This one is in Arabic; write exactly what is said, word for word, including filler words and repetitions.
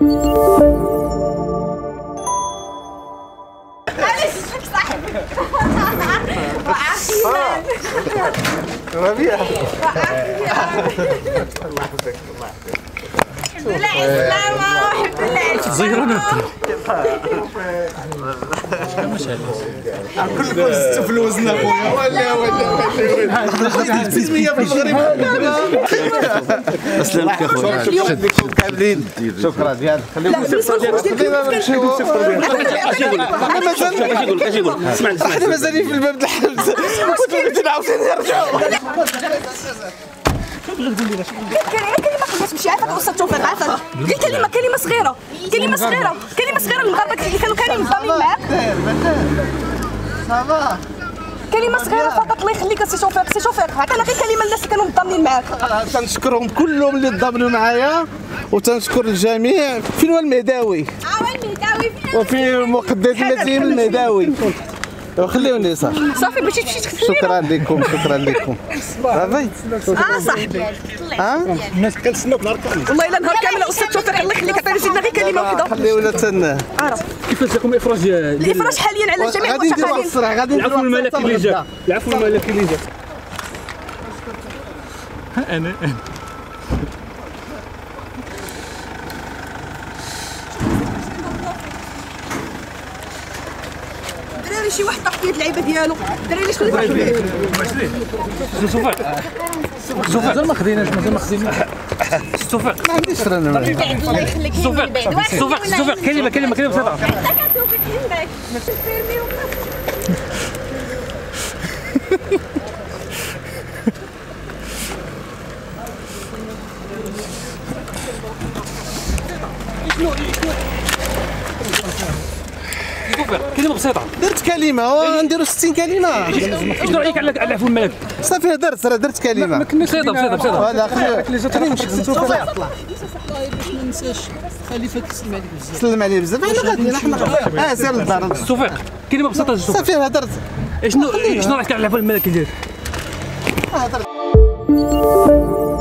معليش شك صاحبي. وقعتينا. ربيع. الله يحفظك الله يحفظك. الحمد لله على السلامة والحمد لله على السلامة. زيروني كلكم زدتوا في الوزن اخويا. ولا ولا ولا تسمية في المغرب. اسلمك يا خويا. شكرا كاملين. شكرا ديال خليكم خلينا نمشيو. اسمعني احنا مازالين في الباب د الحبس. كنت بغيت عاوتاني نرجعوا. كلمة قبل تمشي عافاك أستاذ توفيق عافاك. غير كلمة كلمة صغيرة كلمة صغيرة كلمة صغيرة للمغاربة اللي كانوا كانوا مضامين معاك. صافا كلمة صغيرة فقط الله يخليك سي شوفيق سي شوفيق عطينا غير كلمة للناس اللي كانوا مضامنين معاك. تنشكرهم كلهم اللي تضامنوا معايا وتنشكر الجميع. فين هو المهداوي؟ اه المهداوي فين؟ وفين المقدس الذين المهداوي؟ خليوني صافي صافي باش تمشي تغسل. شكرا لكم شكرا لكم صافي. اه صاحبي ها الناس كنتسناوك نهار كامل. والله الا نهار كامل استاذ توفيق الله يخليك عطينا سيدنا غير كلمة واحدة. خليونا تسناه. عرف كيفاش يقوم اخراج الافراج حاليا على جميع غادي نديرو واحد المعتقلين. الصراع غادي نديرو العفو الملكي اللي جا العفو الملكي اللي جا. انا الدراري شي واحد طاح في اللعيبه ديالو. الدراري شكون اللي طاح فيه؟ توفيق توفيق مازال ما خديناش مازال ما خديناش. توفيق ما عنديش راه الله يخليك توفيق توفيق توفيق كلمة كلمة كلمة بسيطة. عطاك توفيق عندك فيرمي كلمة بسيطة. درت كلمة ونديرو ستين كلمة. شنو رأيك على على العفو الملكي؟ صافي درت راه درت كلمة. بسيطة بسيطة بسيطة. هذا خلينا نمشي باش ما ننساش خليفه كيسلم عليك بزاف. سلم عليه بزاف. احنا غاديين احنا اه سير للدار. توفيق كلمة بسيطة. صافي هدرت. شنو شنو رأيك على العفو الملكي ديالك؟ هدرت.